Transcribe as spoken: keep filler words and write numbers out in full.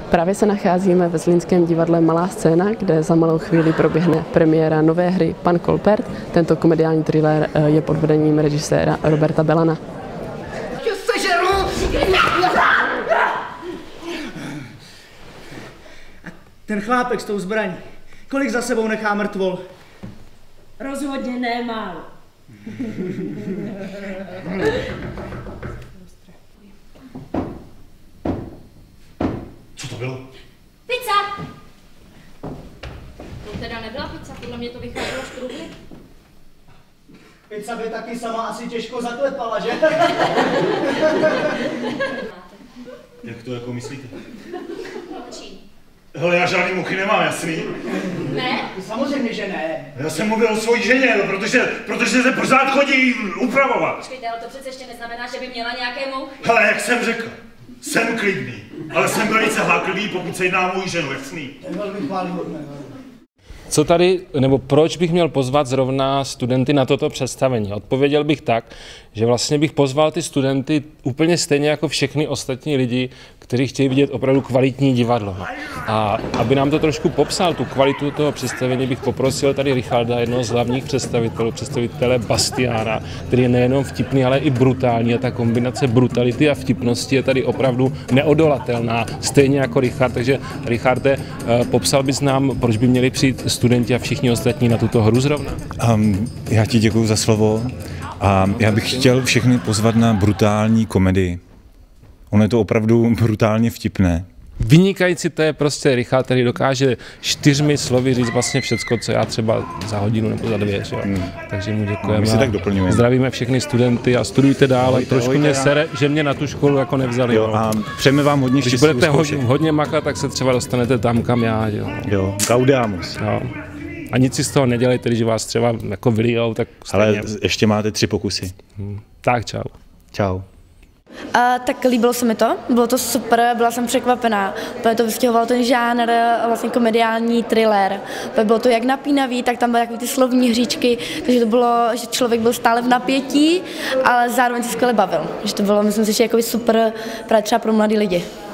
Právě se nacházíme ve zlínském divadle Malá scéna, kde za malou chvíli proběhne premiéra nové hry Pan Kolpert. Tento komediální thriller je pod vedením režiséra Roberta Belana. A ten chlápek s tou zbraní, kolik za sebou nechá mrtvol? Rozhodně ne málo. Co to bylo? Pizza! To teda nebyla pizza, podle mě to vycházelo z truhly. Pizza by taky sama asi těžko zaklepala, že? Jak to jako myslíte? Čí? Hele, já žádný muchy nemám, jasný? Ne? Samozřejmě, že ne. Já jsem mluvil o svojí ženě, no, protože, protože se pořád chodí upravovat. Počkejte, ale to přece ještě neznamená, že by měla nějaké mouchy. Hele, jak jsem řekl, jsem klidný, ale jsem velice háklivý, pokud se jedná o moji ženu, jasný? To je velmi chvályhodné. Co tady, nebo proč bych měl pozvat zrovna studenty na toto představení? Odpověděl bych tak, že vlastně bych pozval ty studenty úplně stejně jako všechny ostatní lidi, kteří chtějí vidět opravdu kvalitní divadlo. A aby nám to trošku popsal, tu kvalitu toho představení, bych poprosil tady Richarda, jednoho z hlavních představitelů, představitele Bastiána, který je nejenom vtipný, ale i brutální. A ta kombinace brutality a vtipnosti je tady opravdu neodolatelná, stejně jako Richard. Takže Richarde, popsal bys nám, proč by měli přijít studenti a všichni ostatní na tuto hru zrovna? Um, já ti děkuji za slovo a já bych chtěl všechny pozvat na brutální komedii. Ono je to opravdu brutálně vtipné. Vynikající to je prostě Richard, který dokáže čtyřmi slovy říct vlastně všecko, co já třeba za hodinu nebo za dvě. Hmm. Takže mu děkujeme. My si tak doplňujeme. Zdravíme všechny studenty a studujte dál. Ahojte, trošku ahojte, mě sere, že mě na tu školu jako nevzali. Jo, a přejeme vám hodně štěstí. Když budete hodně, hodně makat, tak se třeba dostanete tam, kam já. Jo, jo gaudamus. Jo. A nic si z toho nedělejte, když vás třeba jako vylijou, tak stejně. Ale ještě máte tři pokusy. Hmm. Tak čau. Čau. A, tak líbilo se mi to, bylo to super, byla jsem překvapená, protože to vystěhoval ten žánr, vlastně komediální thriller, bylo to jak napínavý, tak tam byly takové ty slovní hříčky, takže to bylo, že člověk byl stále v napětí, ale zároveň se skvěle bavil, že to bylo, myslím si, že jako super právě třeba pro mladý lidi.